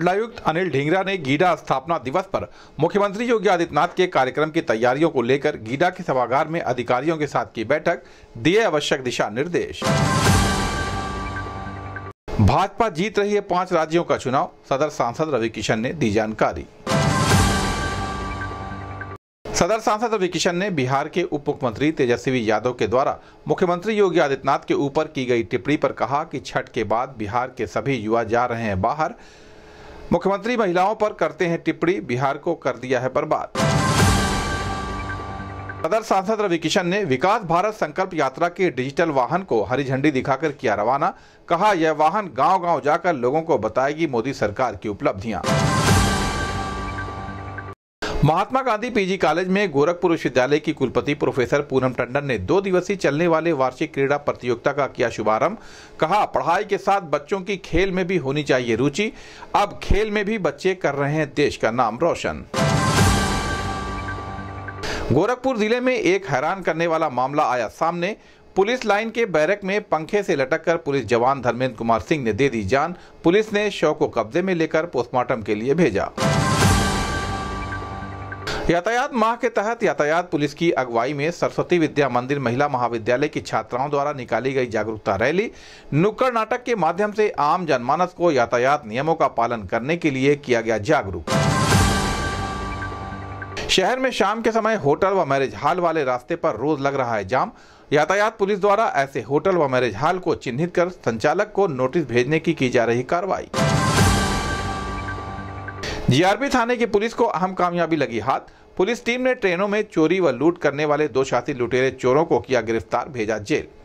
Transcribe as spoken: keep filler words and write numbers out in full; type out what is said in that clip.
मंडलायुक्त अनिल ढींगरा ने गीडा स्थापना दिवस पर मुख्यमंत्री योगी आदित्यनाथ के कार्यक्रम की तैयारियों को लेकर गीडा के सभागार में अधिकारियों के साथ की बैठक, दिए आवश्यक दिशा निर्देश। भाजपा जीत रही है पांच राज्यों का चुनाव, सदर सांसद रवि किशन ने दी जानकारी। सदर सांसद रवि किशन ने बिहार के उप मुख्यमंत्री तेजस्वी यादव के द्वारा मुख्यमंत्री योगी आदित्यनाथ के ऊपर की गई टिप्पणी पर कहा कि छठ के बाद बिहार के सभी युवा जा रहे हैं बाहर। मुख्यमंत्री महिलाओं पर करते हैं टिप्पणी, बिहार को कर दिया है बर्बाद। सदर सांसद रवि किशन ने विकास भारत संकल्प यात्रा के डिजिटल वाहन को हरी झंडी दिखाकर किया रवाना। कहा, यह वाहन गांव-गांव जाकर लोगों को बताएगी मोदी सरकार की उपलब्धियां। महात्मा गांधी पीजी कॉलेज में गोरखपुर विश्वविद्यालय की कुलपति प्रोफेसर पूनम टंडन ने दो दिवसीय चलने वाले वार्षिक क्रीड़ा प्रतियोगिता का किया शुभारंभ। कहा, पढ़ाई के साथ बच्चों की खेल में भी होनी चाहिए रुचि। अब खेल में भी बच्चे कर रहे हैं देश का नाम रोशन। गोरखपुर जिले में एक हैरान करने वाला मामला आया सामने। पुलिस लाइन के बैरक में पंखे से लटककर पुलिस जवान धर्मेंद्र कुमार सिंह ने दे दी जान। पुलिस ने शव को कब्जे में लेकर पोस्टमार्टम के लिए भेजा। यातायात माह के तहत यातायात पुलिस की अगुवाई में सरस्वती विद्या मंदिर महिला महाविद्यालय की छात्राओं द्वारा निकाली गई जागरूकता रैली, नुक्कड़ नाटक के माध्यम से आम जनमानस को यातायात नियमों का पालन करने के लिए किया गया जागरूक। शहर में शाम के समय होटल व मैरिज हॉल वाले रास्ते पर रोज लग रहा है जाम। यातायात पुलिस द्वारा ऐसे होटल व मैरिज हॉल को चिन्हित कर संचालक को नोटिस भेजने की की जा रही कार्रवाई। जीआरपी थाने की पुलिस को अहम कामयाबी लगी हाथ। पुलिस टीम ने ट्रेनों में चोरी व लूट करने वाले दो शातिर लुटेरे चोरों को किया गिरफ्तार, भेजा जेल।